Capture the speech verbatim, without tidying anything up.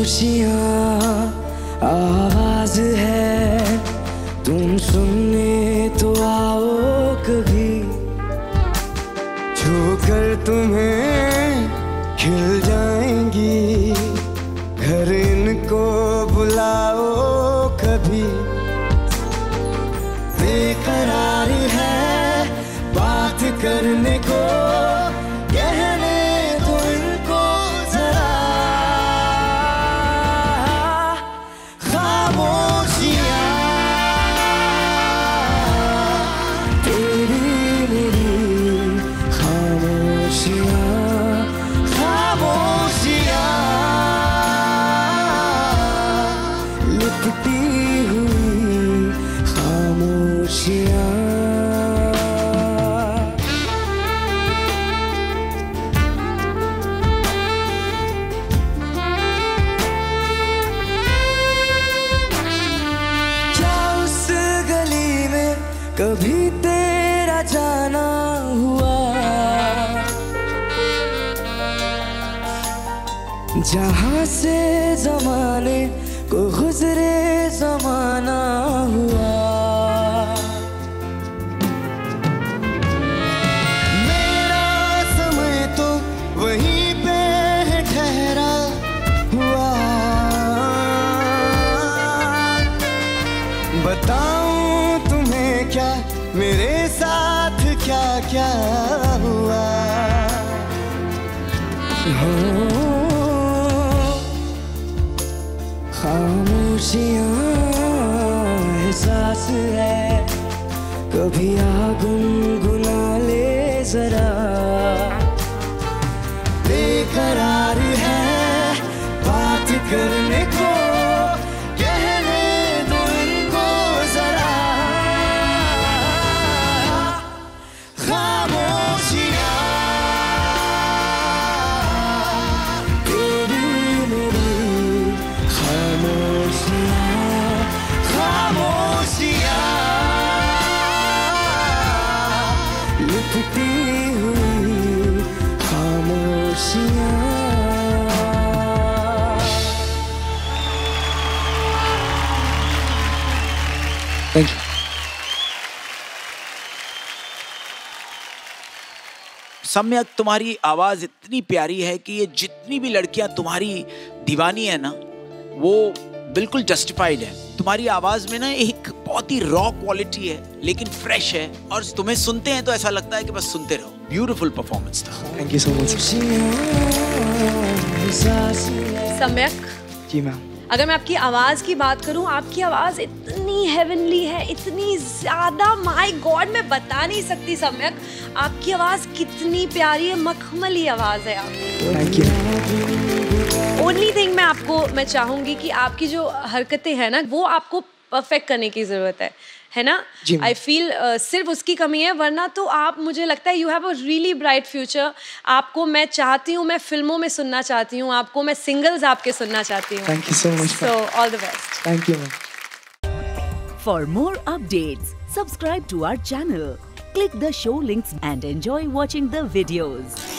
खामोशियाँ आवाज है, तुम सुनने तो आओ कभी, छूकर तुम्हें खिल जाएंगी, घर इनको बुलाओ कभी। बेकरार है बात करने को, कहने दो इनको जरा, खामोशियाँ तेरी मेरी, खामोशियाँ खामोशियाँ लिपटी हुई खामोशियाँ। कभी तेरा जाना हुआ, जहाँ से जमाने को गुजरे जमाना हुआ, मेरा समय तो वहीं पे है ठहरा हुआ। बताऊं क्या मेरे साथ क्या क्या हुआ, हो खामोशियाँ एहसास है, कभी आ गुनगुना ले जरा। बेकरार है बात करने को, लिपटी हुई खामोशियाँ। Thank you. सम्यक, तुम्हारी आवाज इतनी प्यारी है कि ये जितनी भी लड़कियां तुम्हारी दीवानी है ना, वो बिल्कुल जस्टिफाइड है। तुम्हारी आवाज में ना एक बहुत ही रॉ क्वालिटी है, लेकिन फ्रेश है, और तुम्हें सुनते हैं तो ऐसा लगता है कि बस सुनते रहो। ब्यूटीफुल परफॉर्मेंस था। Thank you so much. Samyak ji ma'am, अगर मैं आपकी आवाज की बात करूं, आपकी आवाज इतनी हेवनली है, इतनी ज्यादा, माय गॉड, मैं बता नहीं सकती। सम्यक, आपकी आवाज कितनी प्यारी है, मखमली आवाज है आपकी। Thank you. ओनली थिंग मैं आपको मैं चाहूंगी कि आपकी जो हरकतें हैं ना, वो आपको परफेक्ट करने की जरूरत है, है ना? आई फील uh, सिर्फ उसकी कमी है, वरना तो आप, मुझे लगता है you have a really bright future. आपको मैं चाहती हूँ, मैं फिल्मों में सुनना चाहती हूँ आपको, मैं सिंगल्स आपके सुनना चाहती हूँ। Thank you so much. So all the best. Thank you ma'am. For more updates subscribe to our channel, click the show links and enjoy watching the videos.